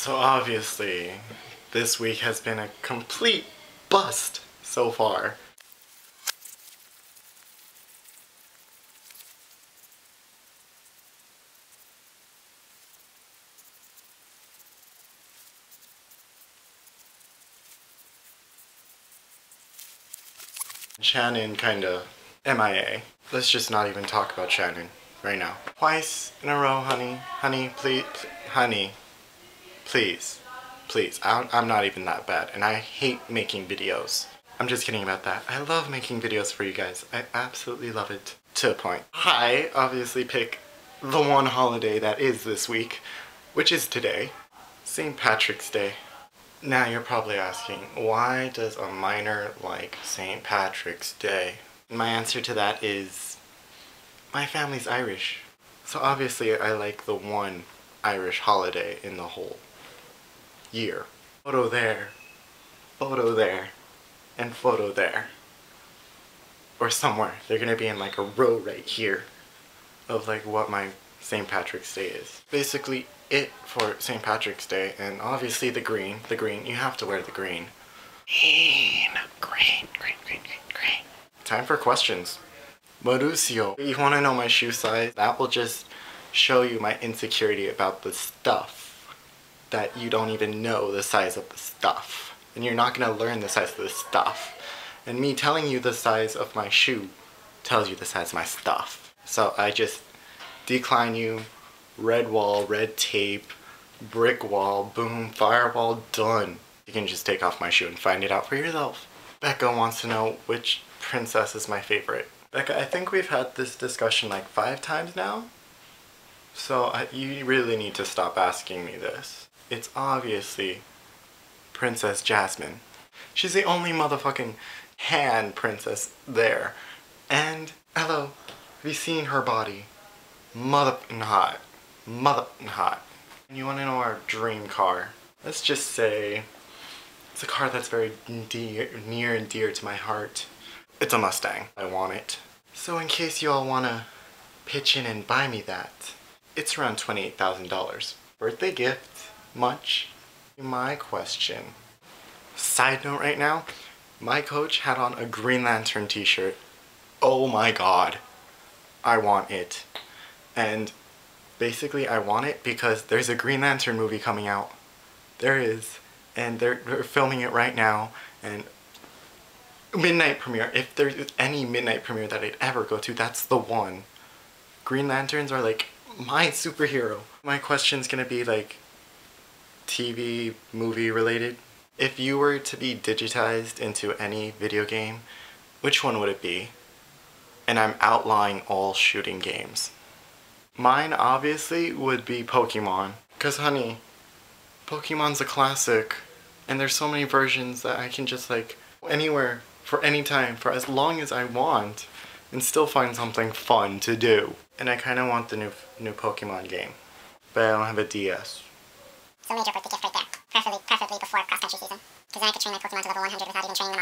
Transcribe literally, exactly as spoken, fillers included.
So obviously, this week has been a complete bust so far. Shannon kinda M I A. Let's just not even talk about Shannon right now. Twice in a row, honey. Honey, please, honey. Please. Please. I I'm not even that bad, and I hate making videos. I'm just kidding about that. I love making videos for you guys. I absolutely love it. To a point. I obviously pick the one holiday that is this week, which is today. Saint Patrick's Day. Now you're probably asking, why does a minor like Saint Patrick's Day? My answer to that is, my family's Irish. So obviously I like the one Irish holiday in the whole year. Photo there, photo there, and photo there. Or somewhere. They're gonna be in like a row right here of like what my Saint Patrick's Day is. Basically it for Saint Patrick's Day, and obviously the green, the green, you have to wear the green. Green, green, green, green, green, green. Time for questions. Mauricio, you wanna know my shoe size? That will just show you my insecurity about the stuff, that you don't even know the size of the stuff. And you're not gonna learn the size of the stuff. And me telling you the size of my shoe tells you the size of my stuff. So I just decline you. Red wall, red tape, brick wall, boom, firewall, done. You can just take off my shoe and find it out for yourself. Becca wants to know which princess is my favorite. Becca, I think we've had this discussion like five times now. So I, you really need to stop asking me this. It's obviously Princess Jasmine. She's the only motherfucking hand princess there. And, hello, have you seen her body? Motherfucking hot. Motherfucking hot. You wanna know our dream car? Let's just say it's a car that's very dear, near and dear to my heart. It's a Mustang. I want it. So in case you all wanna pitch in and buy me that, it's around twenty-eight thousand dollars. Birthday gift? Much? My question. Side note right now, my coach had on a Green Lantern t-shirt. Oh my god. I want it. And basically I want it because there's a Green Lantern movie coming out. There is. And they're, they're filming it right now. And midnight premiere. If there's any midnight premiere that I'd ever go to, that's the one. Green Lanterns are like my superhero. My question's gonna be like T V, movie related. If you were to be digitized into any video game, which one would it be? And I'm outlawing all shooting games. Mine obviously would be Pokemon. Cause honey, Pokemon's a classic. And there's so many versions that I can just like anywhere, for any time, for as long as I want, and still find something fun to do. And I kinda want the new new Pokemon game. But I don't have a D S. So major birthday gift right there. Preferably, preferably before cross-country season. Because then I could train my Pokemon to level one hundred without even training them